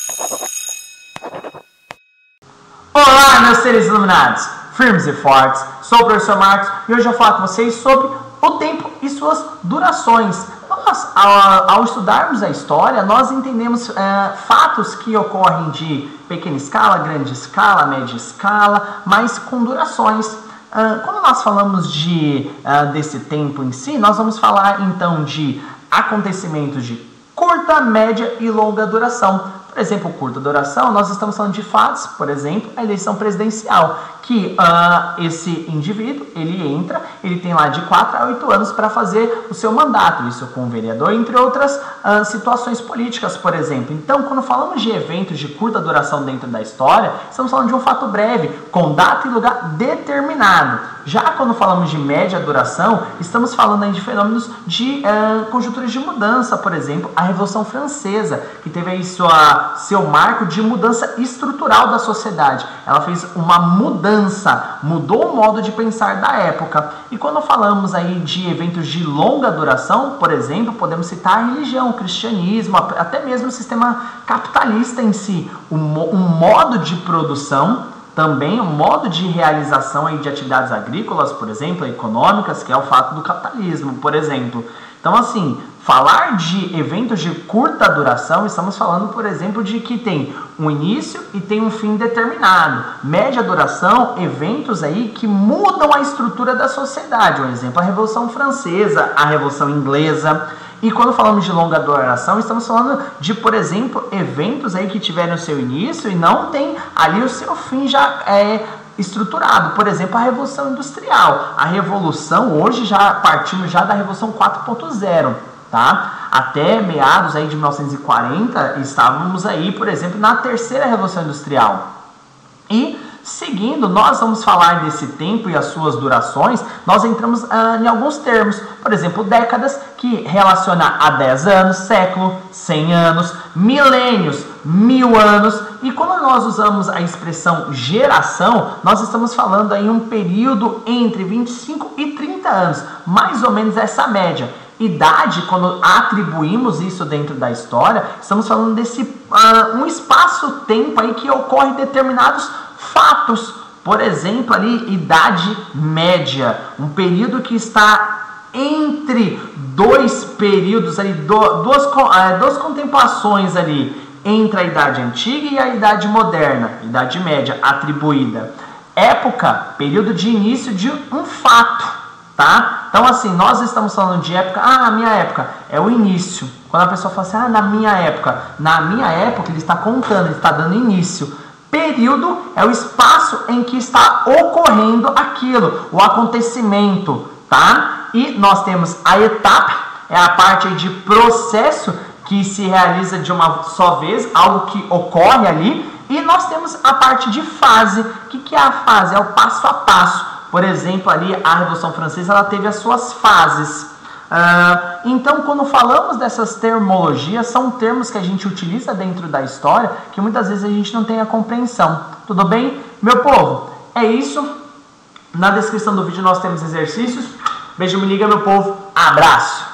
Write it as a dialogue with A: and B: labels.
A: Olá, meus seres iluminados, firmes e fortes. Sou o professor Marcos e hoje eu vou falar com vocês sobre o tempo e suas durações. Nós, ao estudarmos a história, nós entendemos fatos que ocorrem de pequena escala, grande escala, média escala, mas com durações. Quando nós falamos desse tempo em si, nós vamos falar então de acontecimentos de curta, média e longa duração. Por exemplo, curta duração, nós estamos falando de fatos, por exemplo, a eleição presidencial, que esse indivíduo, ele tem lá de 4 a 8 anos para fazer o seu mandato, isso com o vereador, entre outras situações políticas, por exemplo. Então, quando falamos de eventos de curta duração dentro da história, estamos falando de um fato breve, com data e lugar determinado. Já quando falamos de média duração, estamos falando aí de fenômenos de conjunturas de mudança, por exemplo, a Revolução Francesa, que teve aí seu marco de mudança estrutural da sociedade. Ela fez uma mudança, mudou o modo de pensar da época. E quando falamos aí de eventos de longa duração, por exemplo, podemos citar a religião, o cristianismo, até mesmo o sistema capitalista em si, um modo de produção, também o modo de realização aí de atividades agrícolas, por exemplo, econômicas, que é o fato do capitalismo, por exemplo. Então, assim, falar de eventos de curta duração, estamos falando, por exemplo, de que tem um início e tem um fim determinado. Média duração, eventos aí que mudam a estrutura da sociedade. Um exemplo, a Revolução Francesa, a Revolução Inglesa. E quando falamos de longa duração, estamos falando de, por exemplo, eventos aí que tiveram o seu início e não tem ali o seu fim já estruturado. Por exemplo, a Revolução Industrial. A Revolução, hoje já partimos já da Revolução 4.0, tá? Até meados aí de 1940, estávamos aí, por exemplo, na terceira Revolução Industrial. E seguindo, nós vamos falar desse tempo e as suas durações, nós entramos em alguns termos, por exemplo, décadas, que relaciona a 10 anos, século, 100 anos, milênios, 1000 anos, e quando nós usamos a expressão geração, nós estamos falando aí um período entre 25 e 30 anos, mais ou menos essa média. Idade, quando atribuímos isso dentro da história, estamos falando desse um espaço-tempo aí que ocorre determinados fatos. Por exemplo, ali, idade média, um período que está entre dois períodos ali, duas contemplações ali, entre a idade antiga e a idade moderna, idade média atribuída. Época, período de início de um fato, tá? Então, assim, nós estamos falando de época, na minha época, é o início. Quando a pessoa fala assim, na minha época, ele está contando, ele está dando início. Período é o espaço em que está ocorrendo aquilo, o acontecimento, tá? E nós temos a etapa, é a parte de processo que se realiza de uma só vez, algo que ocorre ali. E nós temos a parte de fase. O que é a fase? É o passo a passo. Por exemplo, ali a Revolução Francesa, ela teve as suas fases. Então, quando falamos dessas termologias, são termos que a gente utiliza dentro da história, que muitas vezes a gente não tem a compreensão. Tudo bem? Meu povo, é isso. Na descrição do vídeo nós temos exercícios. Beijo, me liga, meu povo. Abraço!